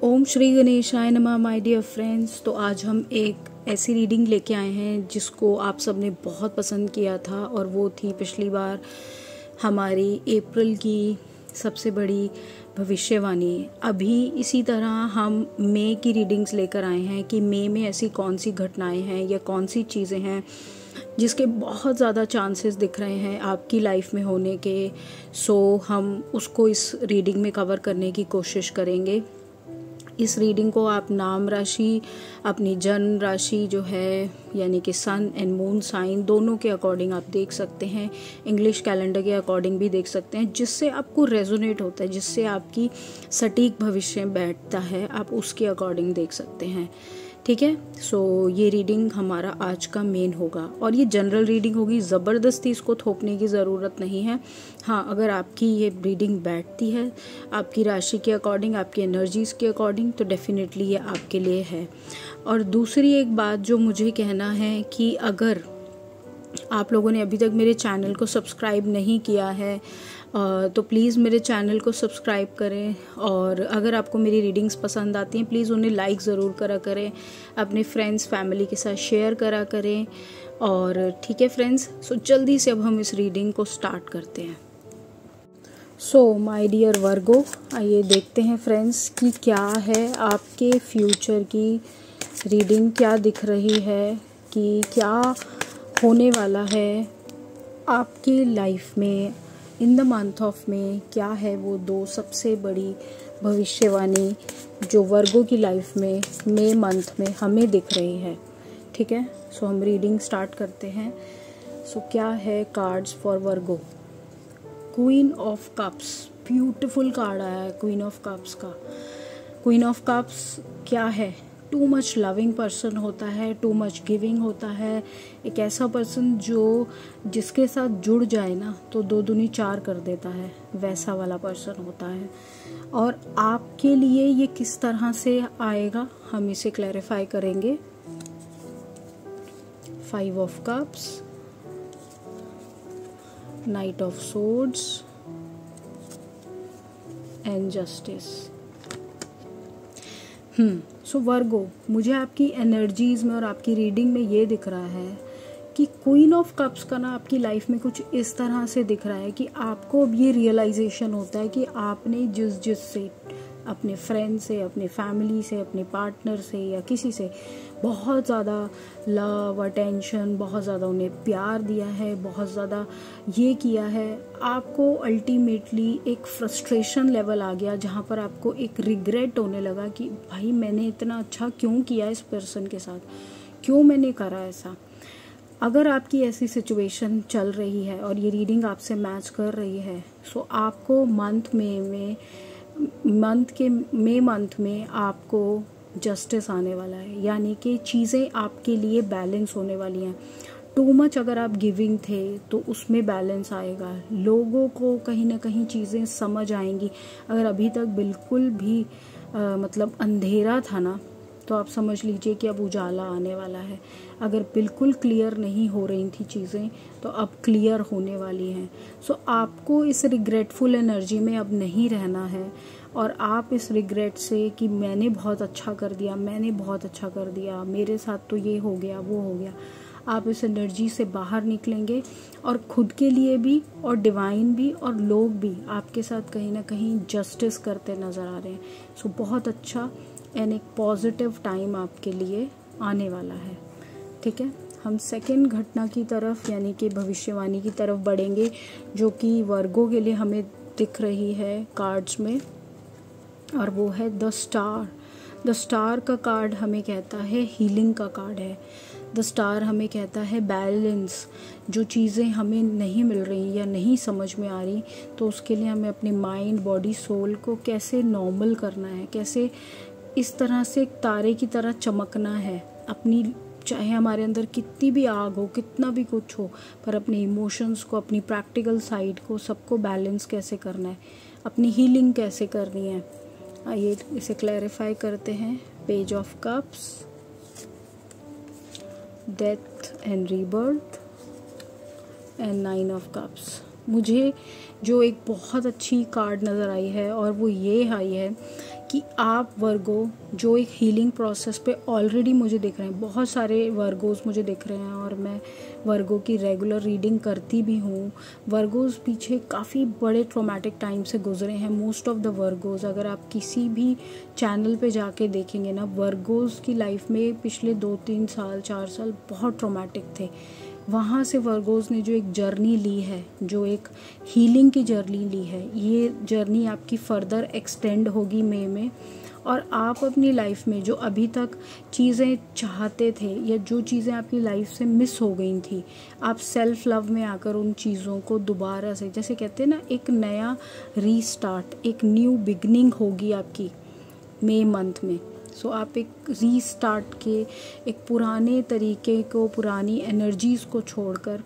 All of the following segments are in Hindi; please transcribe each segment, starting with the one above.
ओम श्री गणेशाय नमः माय डियर फ्रेंड्स। तो आज हम एक ऐसी रीडिंग लेके आए हैं जिसको आप सबने बहुत पसंद किया था, और वो थी पिछली बार हमारी अप्रैल की सबसे बड़ी भविष्यवाणी। अभी इसी तरह हम मई की रीडिंग्स लेकर आए हैं कि मई में ऐसी कौन सी घटनाएं हैं या कौन सी चीज़ें हैं जिसके बहुत ज़्यादा चांसेस दिख रहे हैं आपकी लाइफ में होने के। सो हम उसको इस रीडिंग में कवर करने की कोशिश करेंगे। इस रीडिंग को आप नाम राशि, अपनी जन्म राशि जो है यानी कि सन एंड मून साइन दोनों के अकॉर्डिंग आप देख सकते हैं, इंग्लिश कैलेंडर के अकॉर्डिंग भी देख सकते हैं, जिससे आपको रेजोनेट होता है, जिससे आपकी सटीक भविष्य बैठता है, आप उसके अकॉर्डिंग देख सकते हैं। ठीक है। सो ये रीडिंग हमारा आज का मेन होगा, और ये जनरल रीडिंग होगी, ज़बरदस्ती इसको थोपने की ज़रूरत नहीं है। हाँ, अगर आपकी ये रीडिंग बैठती है आपकी राशि के अकॉर्डिंग, आपकी एनर्जीज़ के अकॉर्डिंग, तो डेफिनेटली ये आपके लिए है। और दूसरी एक बात जो मुझे कहना है कि अगर आप लोगों ने अभी तक मेरे चैनल को सब्सक्राइब नहीं किया है तो प्लीज़ मेरे चैनल को सब्सक्राइब करें, और अगर आपको मेरी रीडिंग्स पसंद आती हैं प्लीज़ उन्हें लाइक ज़रूर करा करें, अपने फ्रेंड्स फैमिली के साथ शेयर करा करें। और ठीक है फ्रेंड्स, सो जल्दी से अब हम इस रीडिंग को स्टार्ट करते हैं। सो माय डियर वर्गो, आइए देखते हैं फ्रेंड्स कि क्या है आपके फ्यूचर की रीडिंग, क्या दिख रही है कि क्या होने वाला है आपकी लाइफ में इन द मंथ ऑफ में। क्या है वो दो सबसे बड़ी भविष्यवाणी जो वर्गो की लाइफ में मई मंथ में हमें दिख रही है। ठीक है। सो हम रीडिंग स्टार्ट करते हैं। सो क्या है cards for Virgo. Queen of cups, beautiful card आया है क्वीन ऑफ कप्स का। क्वीन ऑफ कप्स क्या है? टू मच लविंग पर्सन होता है, टू मच गिविंग होता है। एक ऐसा पर्सन जो जिसके साथ जुड़ जाए ना तो दो दूनी चार कर देता है, वैसा वाला पर्सन होता है। और आपके लिए ये किस तरह से आएगा हम इसे क्लैरिफाई करेंगे। 5 of cups, knight of swords and justice. So Virgo, मुझे आपकी एनर्जीज में और आपकी रीडिंग में ये दिख रहा है कि क्वीन ऑफ कप्स का ना आपकी लाइफ में कुछ इस तरह से दिख रहा है कि आपको अब ये रियलाइजेशन होता है कि आपने जिस से अपने फ्रेंड से, अपने फैमिली से, अपने पार्टनर से या किसी से बहुत ज़्यादा लव, अटेंशन, बहुत ज़्यादा उन्हें प्यार दिया है, बहुत ज़्यादा ये किया है, आपको अल्टीमेटली एक फ्रस्ट्रेशन लेवल आ गया जहाँ पर आपको एक रिग्रेट होने लगा कि भाई मैंने इतना अच्छा क्यों किया इस पर्सन के साथ, क्यों मैंने करा ऐसा। अगर आपकी ऐसी सिचुएशन चल रही है और ये रीडिंग आपसे मैच कर रही है, सो आपको मई मंथ में आपको जस्टिस आने वाला है, यानी कि चीज़ें आपके लिए बैलेंस होने वाली हैं। टू मच अगर आप गिविंग थे तो उसमें बैलेंस आएगा, लोगों को कहीं ना कहीं चीज़ें समझ आएंगी। अगर अभी तक बिल्कुल भी मतलब अंधेरा था ना, तो आप समझ लीजिए कि अब उजाला आने वाला है। अगर बिल्कुल क्लियर नहीं हो रही थी चीज़ें तो अब क्लियर होने वाली हैं। सो आपको इस रिग्रेटफुल एनर्जी में अब नहीं रहना है, और आप इस रिग्रेट से कि मैंने बहुत अच्छा कर दिया, मैंने बहुत अच्छा कर दिया, मेरे साथ तो ये हो गया वो हो गया, आप इस एनर्जी से बाहर निकलेंगे और खुद के लिए भी और डिवाइन भी और लोग भी आपके साथ कहीं ना कहीं जस्टिस करते नज़र आ रहे हैं। सो बहुत अच्छा एंड एक पॉजिटिव टाइम आपके लिए आने वाला है। ठीक है। हम सेकेंड घटना की तरफ यानी कि भविष्यवाणी की तरफ बढ़ेंगे, जो कि वर्गो के लिए हमें दिख रही है कार्ड्स में, और वो है द स्टार। द स्टार का कार्ड हमें कहता है हीलिंग का कार्ड है। द स्टार हमें कहता है बैलेंस। जो चीज़ें हमें नहीं मिल रही या नहीं समझ में आ रही, तो उसके लिए हमें अपने माइंड, बॉडी, सोल को कैसे नॉर्मल करना है, कैसे इस तरह से एक तारे की तरह चमकना है अपनी, चाहे हमारे अंदर कितनी भी आग हो, कितना भी कुछ हो, पर अपने इमोशंस को, अपनी प्रैक्टिकल साइड को, सबको बैलेंस कैसे करना है, अपनी हीलिंग कैसे करनी है। आइए इसे क्लैरिफाई करते हैं। Page of cups, death and rebirth and 9 of cups. मुझे जो एक बहुत अच्छी कार्ड नज़र आई है और वो ये आई है कि आप वर्गो जो एक हीलिंग प्रोसेस पे ऑलरेडी मुझे दिख रहे हैं, बहुत सारे वर्गोस मुझे दिख रहे हैं और मैं वर्गो की रेगुलर रीडिंग करती भी हूँ। वर्गोस पीछे काफ़ी बड़े ट्रॉमेटिक टाइम से गुजरे हैं मोस्ट ऑफ द वर्गोस। अगर आप किसी भी चैनल पे जाके देखेंगे ना, वर्गोस की लाइफ में पिछले 2-3 साल 4 साल बहुत ट्रॉमेटिक थे। वहाँ से वर्गोस ने जो एक जर्नी ली है, जो एक हीलिंग की जर्नी ली है, ये जर्नी आपकी फर्दर एक्सटेंड होगी मई में। और आप अपनी लाइफ में जो अभी तक चीज़ें चाहते थे या जो चीज़ें आपकी लाइफ से मिस हो गई थी, आप सेल्फ लव में आकर उन चीज़ों को दोबारा से, जैसे कहते हैं ना, एक नया रीस्टार्ट, एक न्यू बिगनिंग होगी आपकी मई मंथ में। सो आप एक रीस्टार्ट के, एक पुराने तरीके को, पुरानी एनर्जीज़ को छोड़कर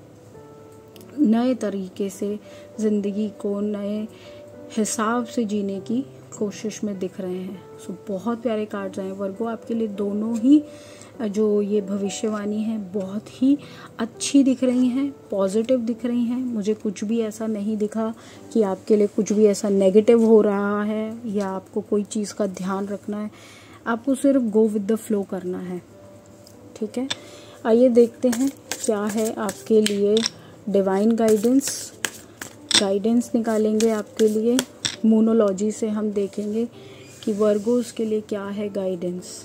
नए तरीके से ज़िंदगी को नए हिसाब से जीने की कोशिश में दिख रहे हैं। सो बहुत प्यारे कार्ड्स आए वर्गो आपके लिए। दोनों ही जो ये भविष्यवाणी है बहुत ही अच्छी दिख रही हैं, पॉजिटिव दिख रही हैं। मुझे कुछ भी ऐसा नहीं दिखा कि आपके लिए कुछ भी ऐसा नेगेटिव हो रहा है या आपको कोई चीज़ का ध्यान रखना है। आपको सिर्फ गो विद द फ्लो करना है, ठीक है। आइए देखते हैं क्या है आपके लिए डिवाइन गाइडेंस निकालेंगे आपके लिए। मोनोलॉजी से हम देखेंगे कि वर्गोस के लिए क्या है guidance.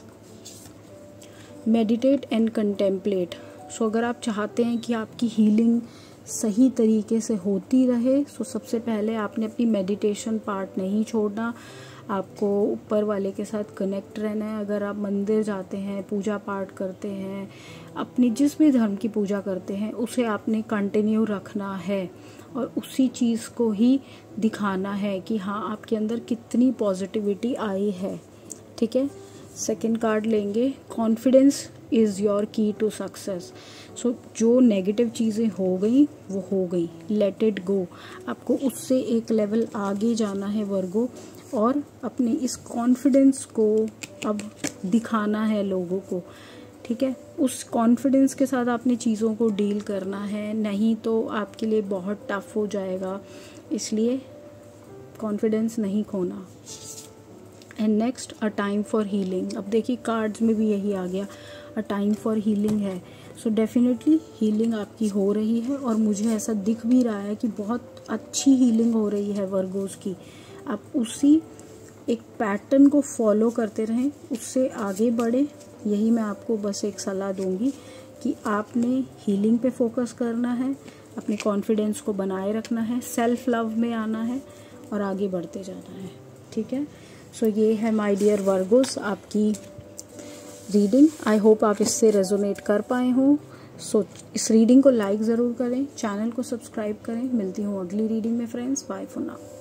Meditate and contemplate. So अगर आप चाहते हैं कि आपकी हीलिंग सही तरीके से होती रहे, सो सबसे पहले आपने अपनी मेडिटेशन पार्ट नहीं छोड़ना। आपको ऊपर वाले के साथ कनेक्ट रहना है। अगर आप मंदिर जाते हैं, पूजा पाठ करते हैं, अपनी जिस भी धर्म की पूजा करते हैं, उसे आपने कंटिन्यू रखना है और उसी चीज़ को ही दिखाना है कि हाँ, आपके अंदर कितनी पॉजिटिविटी आई है, ठीक है। सेकंड कार्ड लेंगे, confidence is your key to success. So जो नेगेटिव चीज़ें हो गई वो हो गई, लेट इट गो। आपको उससे एक लेवल आगे जाना है वर्गो, और अपने इस कॉन्फिडेंस को अब दिखाना है लोगों को, ठीक है। उस कॉन्फिडेंस के साथ आपने चीज़ों को डील करना है, नहीं तो आपके लिए बहुत टफ हो जाएगा। इसलिए कॉन्फिडेंस नहीं खोना। And next, a time for healing. अब देखिए कार्ड्स में भी यही आ गया, अ टाइम फॉर हीलिंग है। सो डेफिनेटली हीलिंग आपकी हो रही है और मुझे ऐसा दिख भी रहा है कि बहुत अच्छी हीलिंग हो रही है वर्गोस की। आप उसी एक पैटर्न को फॉलो करते रहें, उससे आगे बढ़े। यही मैं आपको बस एक सलाह दूंगी कि आपने हीलिंग पे फोकस करना है, अपने कॉन्फिडेंस को बनाए रखना है, सेल्फ लव में आना है और आगे बढ़ते जाना है, ठीक है। सो ये है माय डियर वर्गोस आपकी रीडिंग। आई होप आप इससे रेजोनेट कर पाए हों। सो इस रीडिंग को लाइक ज़रूर करें, चैनल को सब्सक्राइब करें। मिलती हूँ अगली रीडिंग में फ्रेंड्स। Bye for now.